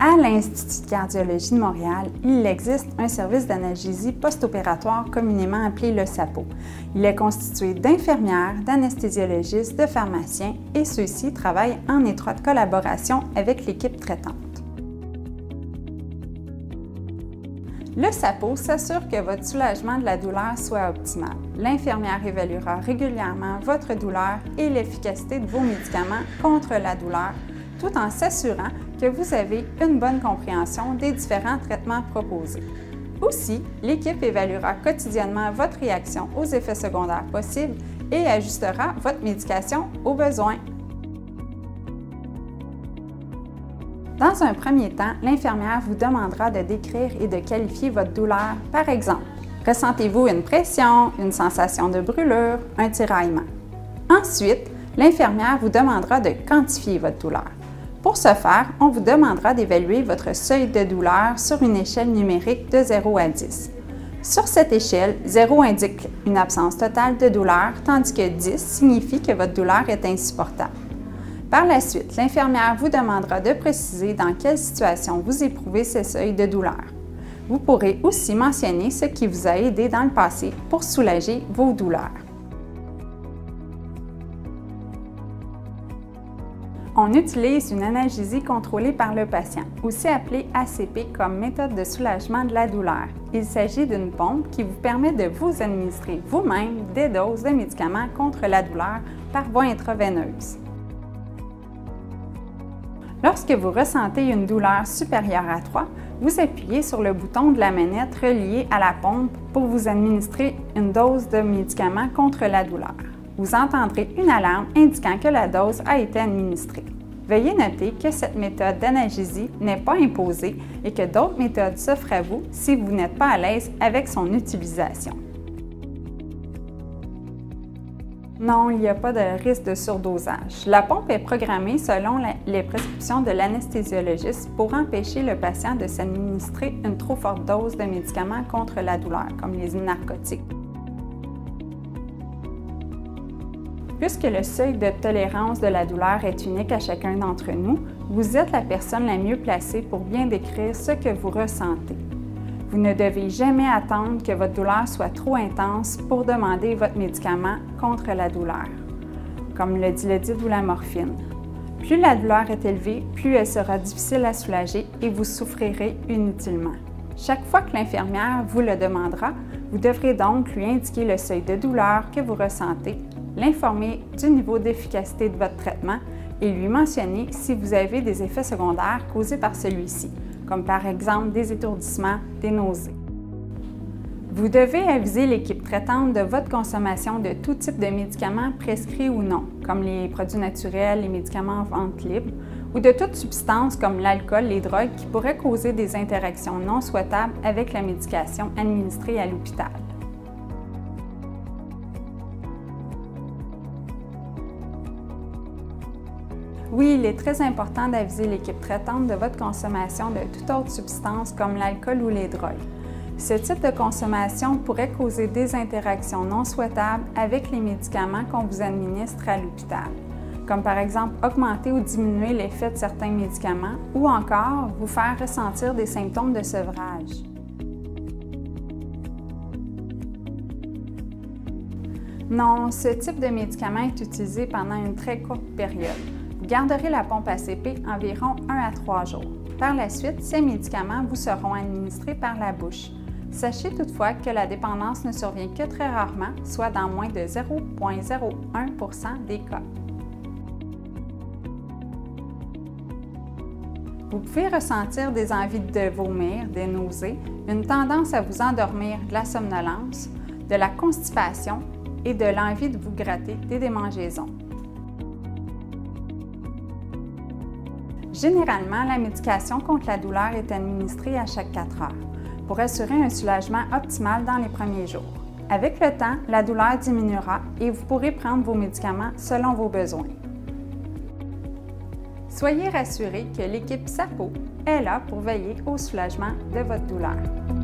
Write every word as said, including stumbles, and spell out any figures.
À l'Institut de cardiologie de Montréal, il existe un service d'analgésie post-opératoire communément appelé le SAPO. Il est constitué d'infirmières, d'anesthésiologistes, de pharmaciens et ceux-ci travaillent en étroite collaboration avec l'équipe traitante. Le SAPO s'assure que votre soulagement de la douleur soit optimal. L'infirmière évaluera régulièrement votre douleur et l'efficacité de vos médicaments contre la douleur, tout en s'assurant que vous avez une bonne compréhension des différents traitements proposés. Aussi, l'équipe évaluera quotidiennement votre réaction aux effets secondaires possibles et ajustera votre médication aux besoins. Dans un premier temps, l'infirmière vous demandera de décrire et de qualifier votre douleur. Par exemple, ressentez-vous une pression, une sensation de brûlure, un tiraillement? Ensuite, l'infirmière vous demandera de quantifier votre douleur. Pour ce faire, on vous demandera d'évaluer votre seuil de douleur sur une échelle numérique de zéro à dix. Sur cette échelle, zéro indique une absence totale de douleur, tandis que dix signifie que votre douleur est insupportable. Par la suite, l'infirmière vous demandera de préciser dans quelle situation vous éprouvez ces seuils de douleur. Vous pourrez aussi mentionner ce qui vous a aidé dans le passé pour soulager vos douleurs. On utilise une analgésie contrôlée par le patient, aussi appelée A C P comme méthode de soulagement de la douleur. Il s'agit d'une pompe qui vous permet de vous administrer vous-même des doses de médicaments contre la douleur par voie intraveineuse. Lorsque vous ressentez une douleur supérieure à trois, vous appuyez sur le bouton de la manette relié à la pompe pour vous administrer une dose de médicaments contre la douleur. Vous entendrez une alarme indiquant que la dose a été administrée. Veuillez noter que cette méthode d'analgésie n'est pas imposée et que d'autres méthodes s'offrent à vous si vous n'êtes pas à l'aise avec son utilisation. Non, il n'y a pas de risque de surdosage. La pompe est programmée selon la, les prescriptions de l'anesthésiologiste pour empêcher le patient de s'administrer une trop forte dose de médicaments contre la douleur, comme les narcotiques. Puisque le seuil de tolérance de la douleur est unique à chacun d'entre nous, vous êtes la personne la mieux placée pour bien décrire ce que vous ressentez. Vous ne devez jamais attendre que votre douleur soit trop intense pour demander votre médicament contre la douleur, comme le Dilaudid ou la morphine. Plus la douleur est élevée, plus elle sera difficile à soulager et vous souffrirez inutilement. Chaque fois que l'infirmière vous le demandera, vous devrez donc lui indiquer le seuil de douleur que vous ressentez, l'informer du niveau d'efficacité de votre traitement et lui mentionner si vous avez des effets secondaires causés par celui-ci, comme par exemple des étourdissements, des nausées. Vous devez aviser l'équipe traitante de votre consommation de tout type de médicaments prescrits ou non, comme les produits naturels, les médicaments en vente libre, ou de toute substance comme l'alcool, les drogues qui pourraient causer des interactions non souhaitables avec la médication administrée à l'hôpital. Oui, il est très important d'aviser l'équipe traitante de votre consommation de toute autre substance comme l'alcool ou les drogues. Ce type de consommation pourrait causer des interactions non souhaitables avec les médicaments qu'on vous administre à l'hôpital, comme par exemple augmenter ou diminuer l'effet de certains médicaments ou encore vous faire ressentir des symptômes de sevrage. Non, ce type de médicament est utilisé pendant une très courte période. Vous garderez la pompe A C P environ un à trois jours. Par la suite, ces médicaments vous seront administrés par la bouche. Sachez toutefois que la dépendance ne survient que très rarement, soit dans moins de zéro virgule zéro un pour cent des cas. Vous pouvez ressentir des envies de vomir, des nausées, une tendance à vous endormir, de la somnolence, de la constipation et de l'envie de vous gratter des démangeaisons. Généralement, la médication contre la douleur est administrée à chaque quatre heures pour assurer un soulagement optimal dans les premiers jours. Avec le temps, la douleur diminuera et vous pourrez prendre vos médicaments selon vos besoins. Soyez rassurés que l'équipe SAPO est là pour veiller au soulagement de votre douleur.